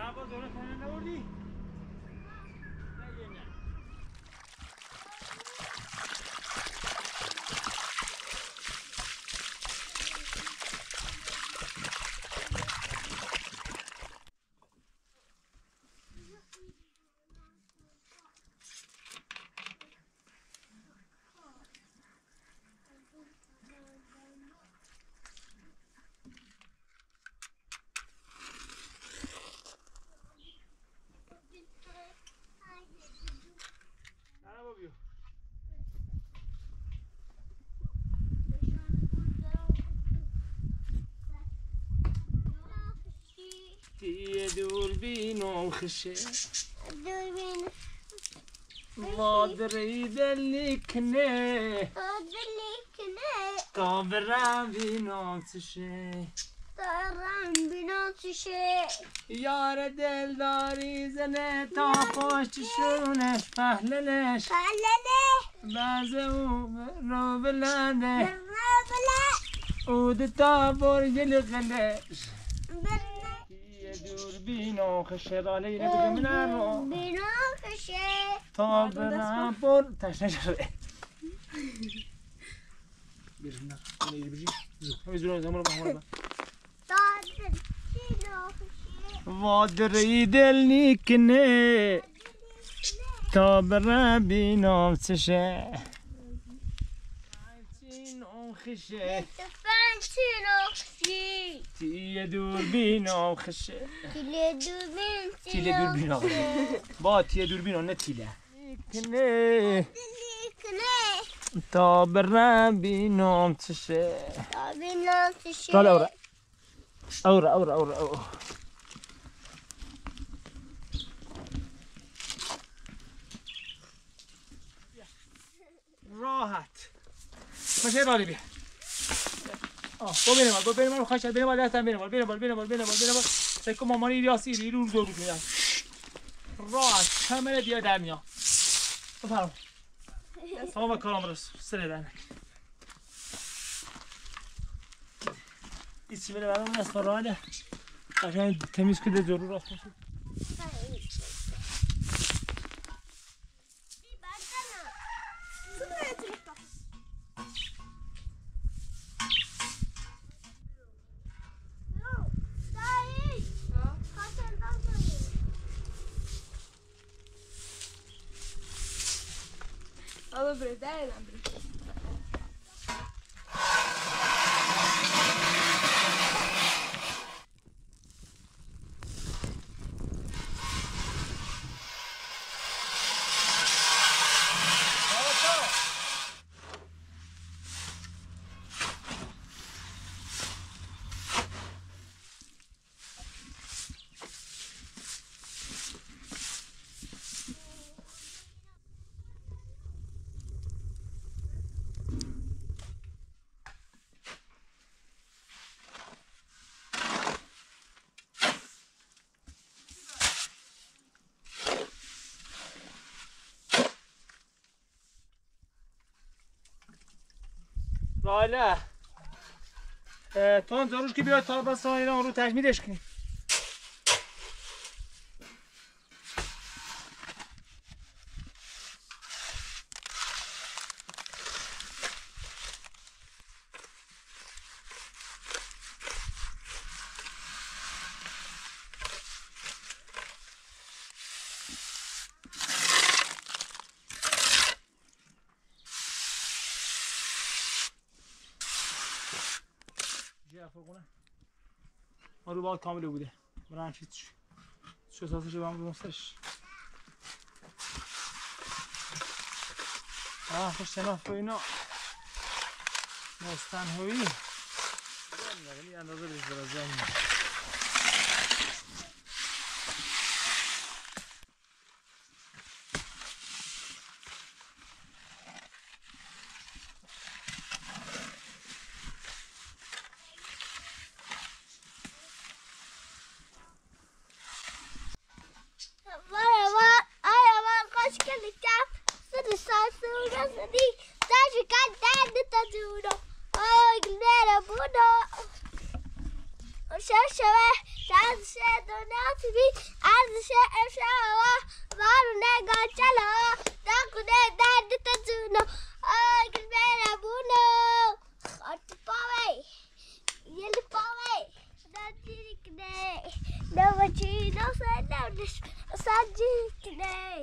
عباس دولة ثانية نوردي دوربين وخشي دوربين ما دريد اللي كني طابران بنوتشي طارن بنوتشي يار دل داري زنه تا پشت شونش پهلنش بازه رو بلنده اود تا برگل غلش دوربین و خشه رالی نبگه من رو دوربین و خشه تا برم پر تشنه شده بیرون نه نیری بجی همیزون زمان رو به همون وادری دل نیکنه تا برم بینام چشه فنچین و خشه تیه دوربین و خشه تیله دوربین و خشه با تیه دوربین و نه تیله نیکنه تا برم بینام چشه طالع اورا راحت باشه رالی بیا با بینه مال خواهش بینه مال دستم بینه مال سکو مامانی ریاسی رو دور میدن راحت کامل بیا در میاد بفرم تمام کارم رس سر دارم ایسی بله برام نست راحته قشنگ تمیز کده ضرور راست باشه Alla bredere, راله تو ضرور که بیاد تا بس اینا رو تجمیدش کنی رو باید کامل بوده برای چیز شو ساسش رو هم بمستش خوش شناف و اینا مستن هوی نگلی اندازه بریز برای زمین شازش دنیا تبی ارزش افشار وارو نگاه چلا داغونه درد تزونو آگل برابونو خاطر پاوی یلی پاوی دادیری کنه نوچی نوسه نونش ساجی کنه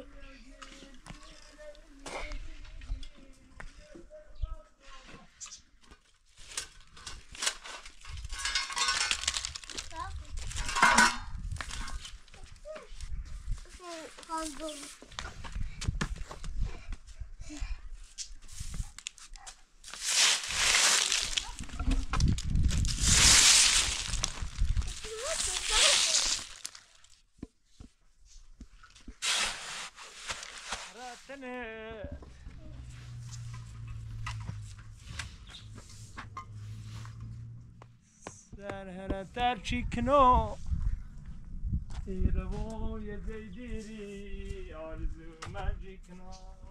در هر در چیکنو روی دیدی آرزو مجیکنو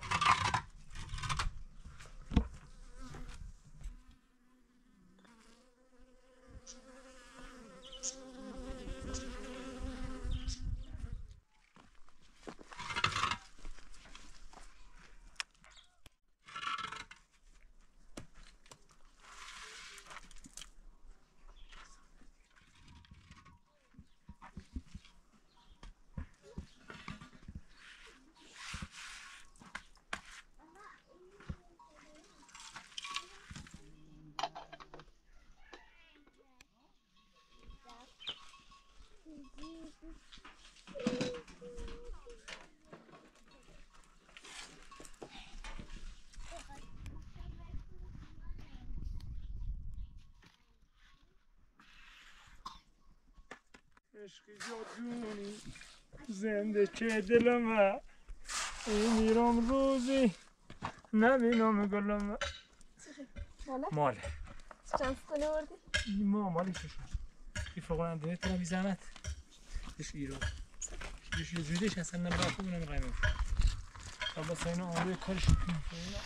عشقی جادونی زنده چه دلمه میرم روزی نبینم گلمه ماله چند ساله بردی؟ ما مالی چشم این فقران دونه ترم بی زحمت دش ایرو دش یه جودش اصلا نمرافه و نمرایمه بابا ساینا آمده کارش کنیم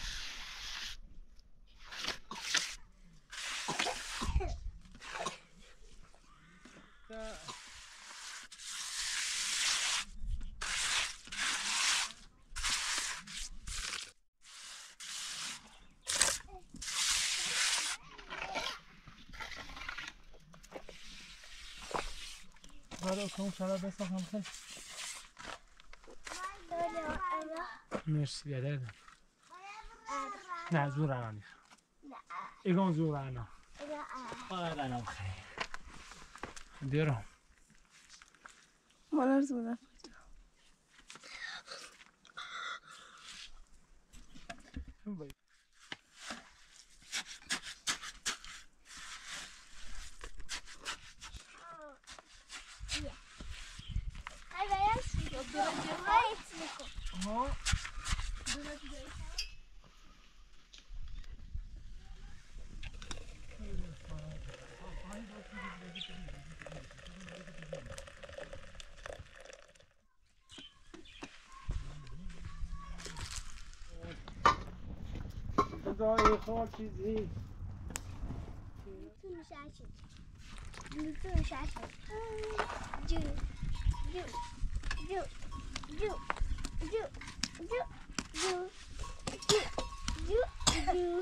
برای کنم شراب بسازم خیلی مرسی بیادر دم نه زور انا نیست ایگان زور انا باید انا بخیری دیرم مالار زوده خدای خواه چیزی میتونی شاشید میتونی شاشید جو جو جو جو جو جو جو جو جو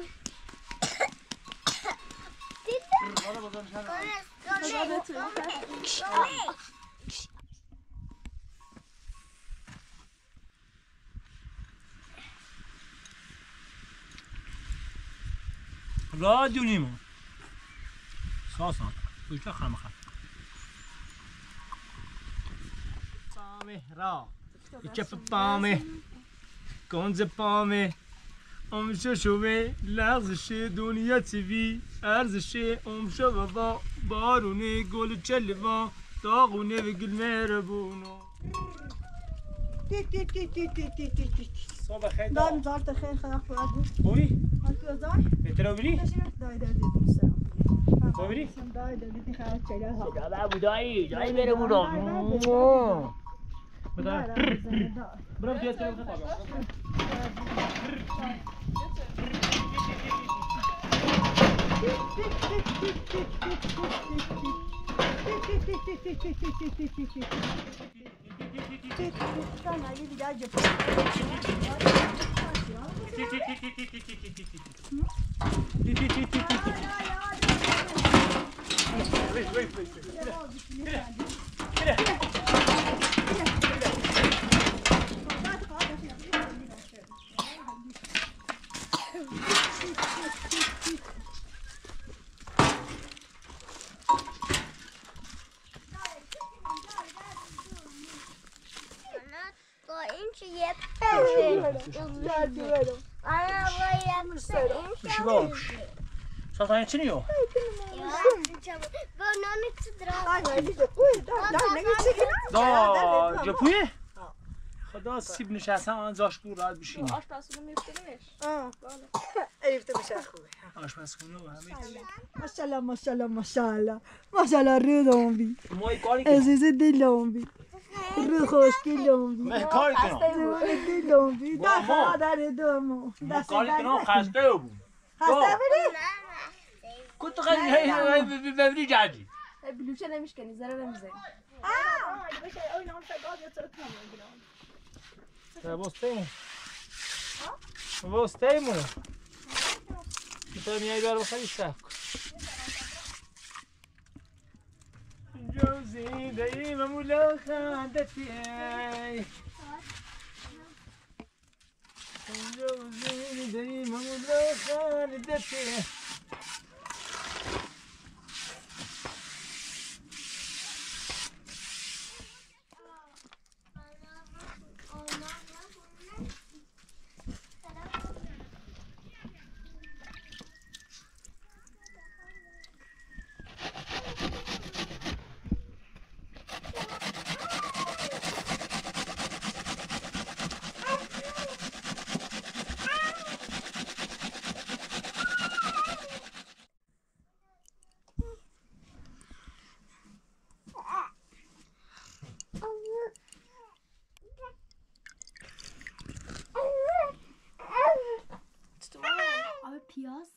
رادیو نیمو ساسان بوشتا خم خم پامه را چپ پامه کنز پامه امشه شوه لغزش دنیا تیوی ارزش امشه بابا بارونه گل چلوان داغونه و گل مهربونو صبح خیلی دارم زارت خیلی خیلی خورد خوبی؟ تو زار؟ بهتر بری؟ دای دای دیدم سلام خوبی؟ دای دای دیدی خیلی چیله ها سلام بودایی جایی بره بودم برام توی تلفن این چه یه میشه باش ساتان چی نیو؟ دا جپویه؟ خدا سیب نشستم آن زاش بود راحت بشینی آشپزخونه میفتیمش ایفته میشه خوبه آشپزخونه و همه ماشاءالله ماشاءالله ماشاءالله ماشاءالله رو بی مای کاری کنم عزیز دلم بی رو خوشگلم بی من کاری کنم دلم بی در خادر دومو من کاری کنم خسته بود خسته بودی؟ كنت خلي ببري جاجي بلوچه نمیشکنی زره نمیزنی بوستيمو كتاب يا بيار بخلي الساق جوزي دايما مولا خدتي جوزي دايما مولا خدتي آب پیاز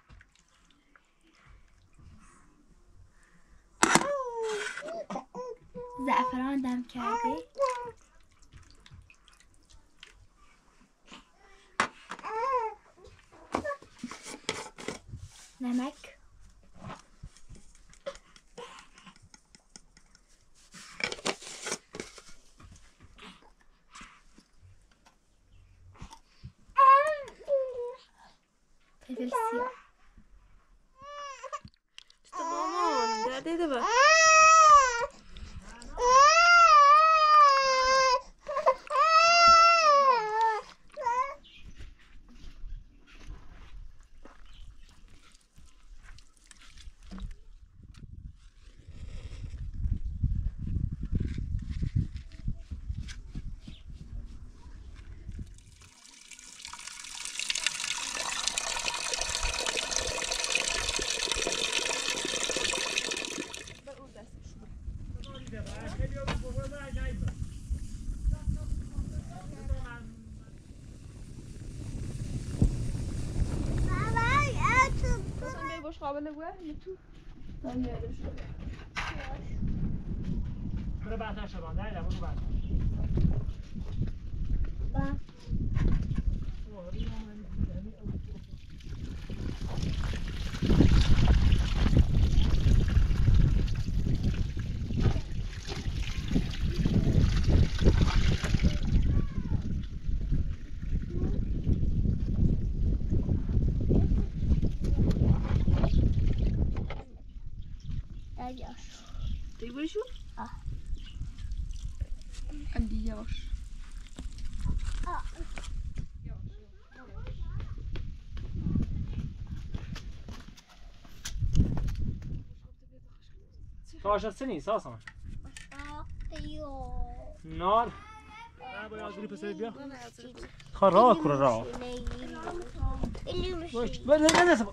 زعفران دم کردی نمک فلفل سیاه مامان دیده با باش قابل بگوه تو من میادم شده برو بعد شبان نه برو بعد دیگه بایشو؟ دیگه یواش ساشا سنی ساسان نار نه باید آزوری پسر بیا خواه راه کنه راه باید نه دست با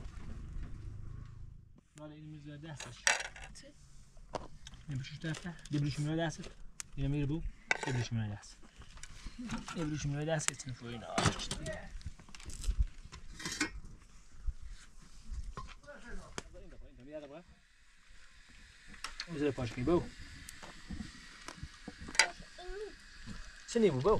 نار اینو میزه دستش نمیشوش دفته دیبروش میره دستت اینو میره بو دیبروش میره دست دیبروش میره دستت نفو این آرش بذار پاش کی بو چنی بو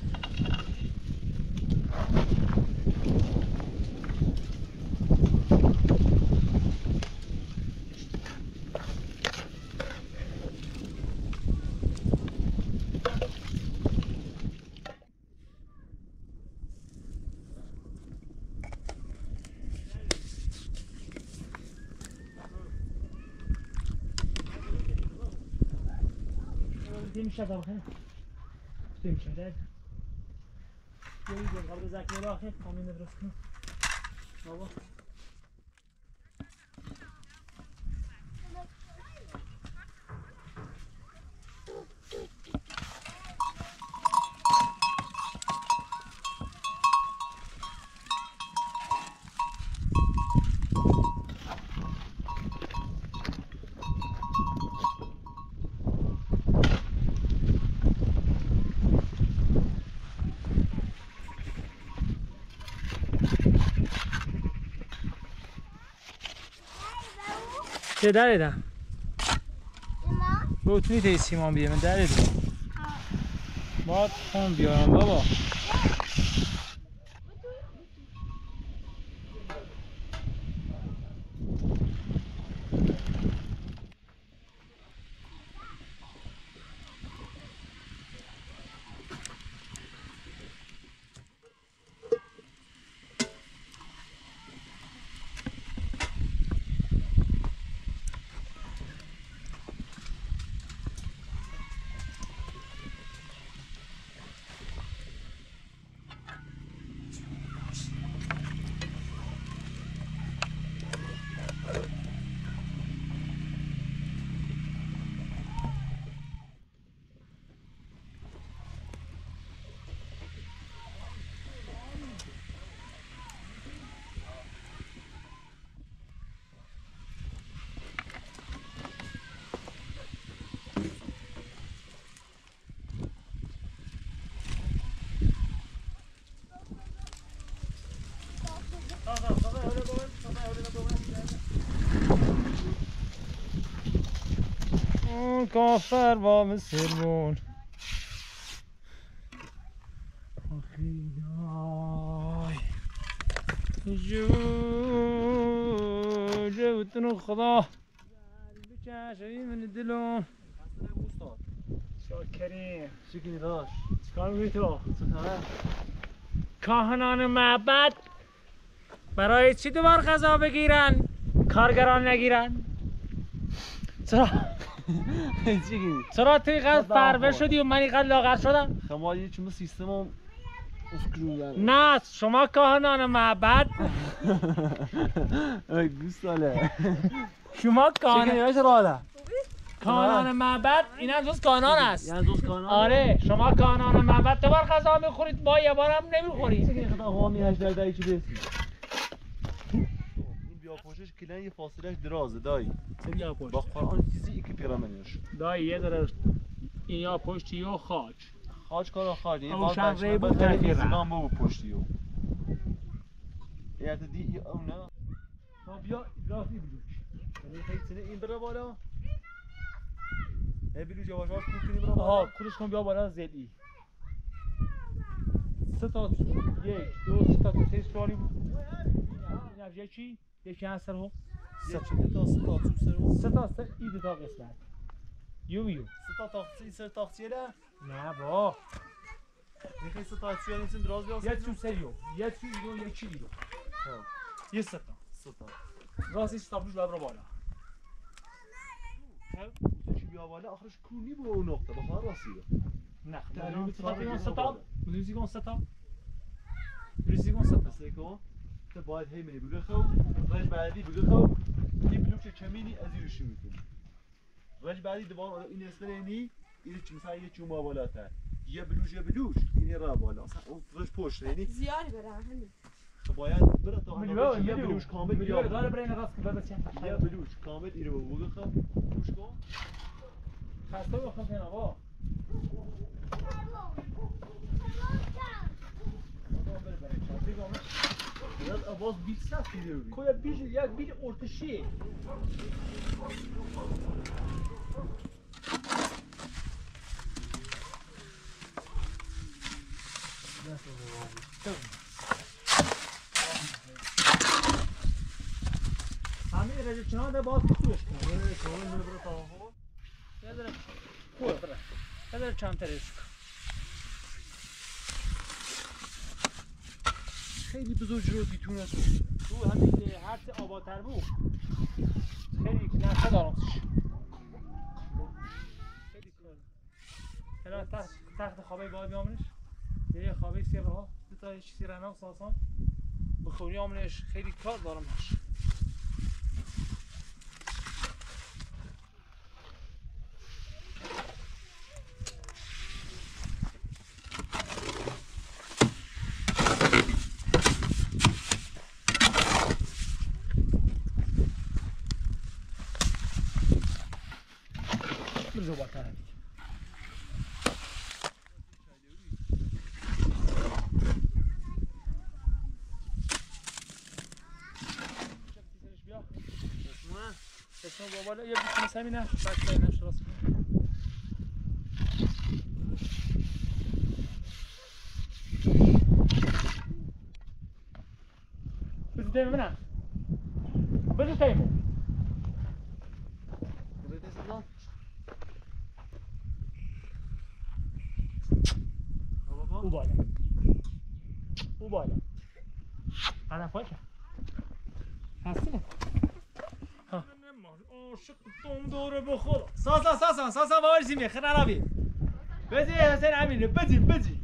میشه تا بخیر میشه داد یه دیگه قبل زاکی آخر کامل درست کن بابا چه دریدم با تو میتونی سیمان بیه من دریدم باید خون بیارم بابا کافر با مسلمون آخیای جو تنو خدا بچشایی من دلون شاکریم شکلی داشت چکار میگوی تو؟ کاهنان معبد برای چی دوبار غذا بگیرن؟ کارگران نگیرن؟ چرا؟ چرا تو اینقدر فربه شدی و من اینقدر لاغر شدم؟ خمال یه چون سیستم هم افکرون نه شما کاهنان معبد گوستاله شما کاهنان راله معبد این هم جز کاهنان است یعنی دوست کانال آره شما کاهنان معبد دوبار غذا میخورید با یه بار هم نمیخورید چه خدا هوامی 18 دایی چی برسی این بیا پوشش کلن یه فاصلهش درازه دایی سریا پشت با قرآن چیزی که پیرامنش دایی یه داره این یا پشتی یا خاک خاج کارا خاج این او باز شان بچه ری بود بخیر تغییر ایزگان بو پشتیو یه دی او نه بیا راستی بلوچ یعنی خیلی سنه این بره بالا بلوچ یواش یواش کن کنی بره آها بالا کورش کن بیا بالا زلی سه تا یک دو سه تا سه سوالی بود این افجه چی؟ یکی هست سر هم سه تا سه تا سه ایده تا قسمت یو سه تا تاختی سه تاختیه ده نه با میخوای سه تا چیه نیستن دراز بیاست یه چون سریو یه چون ایدو یکی ایدو یه سه تا راستی ستابلوش باید رو بالا چی بیا بالا آخرش کونی به اون نقطه بخواه راستی رو نه تعلیم تعلیم سه تا بودوزی کن سه تا بودوزی کن سه تا مثل کن تو باید هی منی بگه خب رج بعدی بگه خب این بلوک کمینی از این روشی میکنی رج بعدی دوباره این اسم اینی این مثلا یه چون بالاتر یه بلوش این را بالا مثلا اون رج پشت یعنی زیادی برم همین تو باید بره تا یه بلوش کامل میلیون بیا داره برای نقاط که بچه یه بلوش کامل اینو بگه خب گوش کن خسته بخون کنه با biraz avaz bilsem geliyor. کویا بیش یک بیل ارتشی همین رجب چنان ده باز خوش کنه یه ذره خوبه بره یه ذره چندترش کن خیلی بزرگ رو بیتونه تو همین هرچه آبادتر بود خیلی نفه دارم خیلی کار الان تخت خوابه باید بیامنش یه خوابه سیه برها دو تا چیزی رنگ ساسان بخوری آمنش خیلی کار دارم برزو باتر اسمه بابا یه بیشتر سمیه نه بچه های نشت راست کنه بزی تیمه منه بزی تیمه او بالا انا فاشه هستینه ها عاشق دوم دوره بخور ساسا وارسی می خیر عربی بزی حسین امینه بزی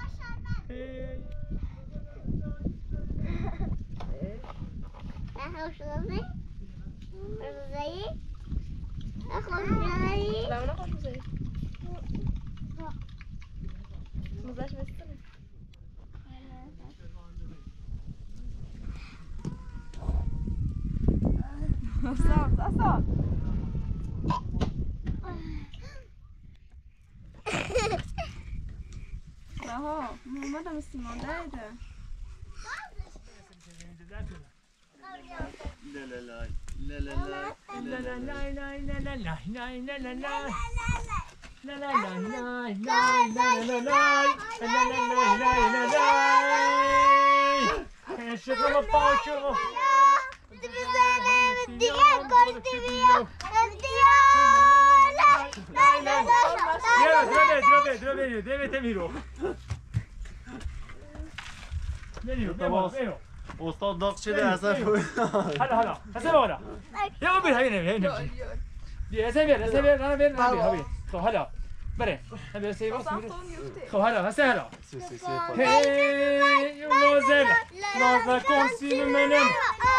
لا انا خوش مزاي مزاش بستني صعب ها ماما استمان دايده استاد داغ شده اصلا هلا حسن هلا يا ابي هبي بیا بیر انا بیر هبی خب هلا بره هبی سیب خب هلا حسن هلا هی نازل نازل کن سیم منم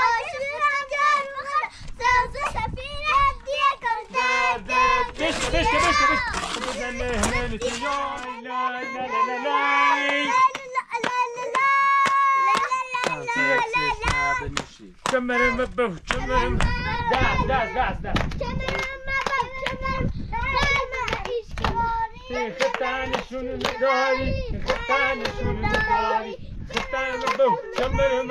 بش كمل مبه كمل داس ختان شنو نداري ختان شنو نداري ختان مبه كمل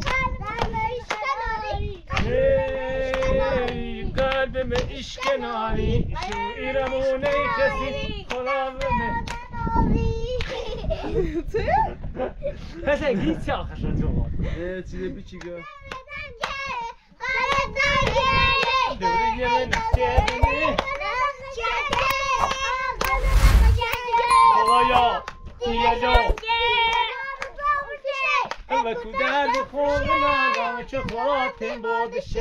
قلب ما ايش كناري شو يرموني خسي خلاص هسه گیت ساخت شد جوان چیه بیچیگه دوری یه من سیدنی خدایا دیگه و کودر بخون نگم چه خوراتیم بادشه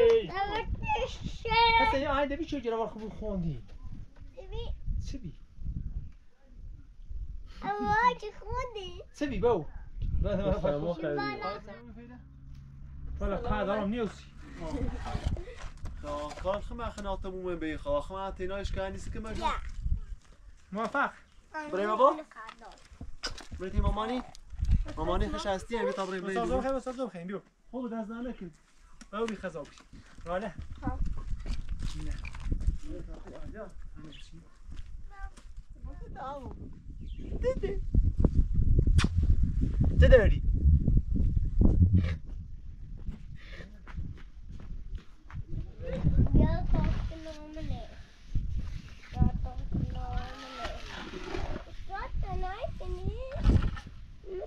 هسه یه آهنده بی چه جرا خوب خوندی چه بی چه خوندی چه بی باو ولا قادرم نیوسی کار خمه خناتمون به خواهم تینایش کنیسی که مجموع موفق برای بابا؟ برای مامانی خوش هستی همی تا برای بسازم خیلی بیو خوب دست نکن باو بی خزاوی راله نه چه داری؟ بیا کافت نامنه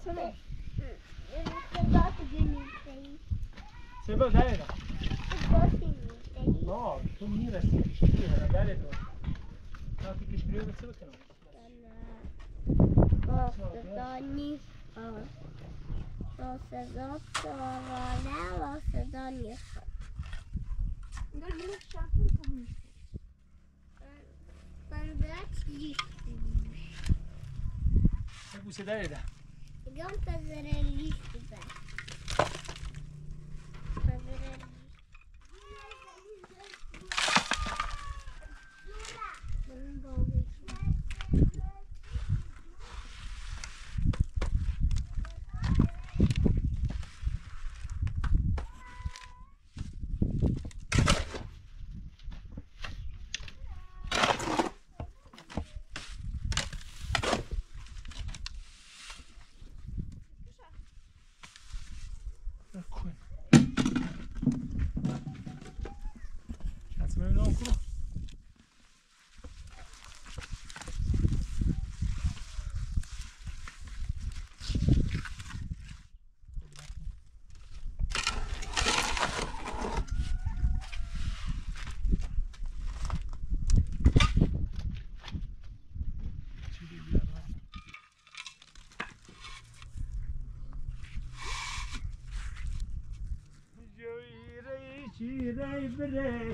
سنه صدات جنيتي سبب داري صدات جنيتي لا تو میرسی کشکری هر داره تو تا تو کشکری رو سبب کنم صدانی صدات سوالانه صدانی اینجا یه شامپو کنیم صدات لیستی بوسه داره ده اليوم تزر الليستی بقى کن شانس می‌بینم کنم شیره بره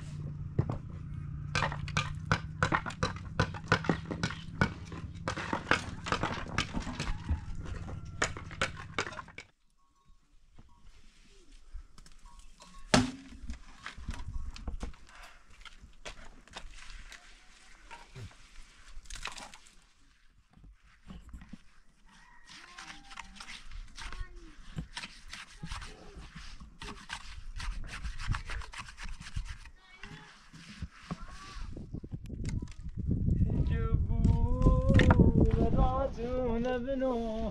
بنو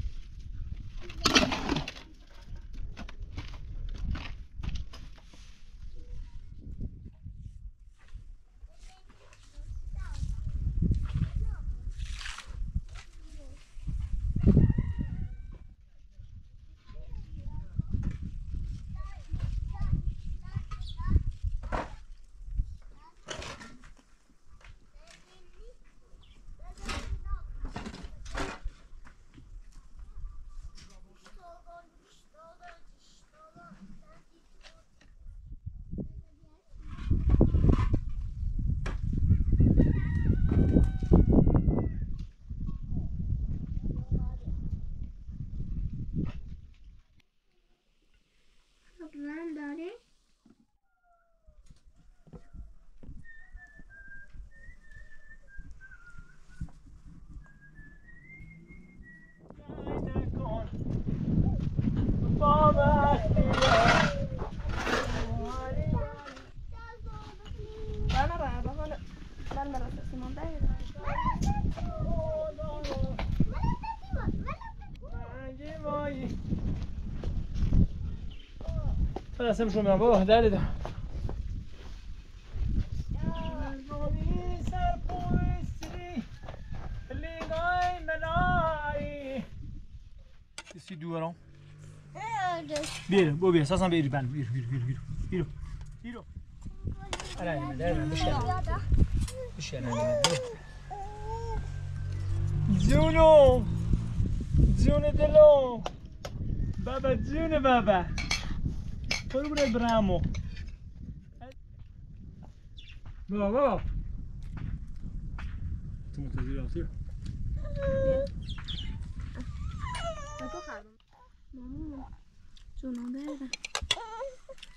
من داره من برای سیمان داره خلاص امشو میام بابا داره ده سی دورم بیر بو بیر ساسم بیر بند بیر بیر آره نه بشه جونو جون دلو بابا جون بابا برو برای برامو بابا تو منتظر آسیب تو خرم جونم داره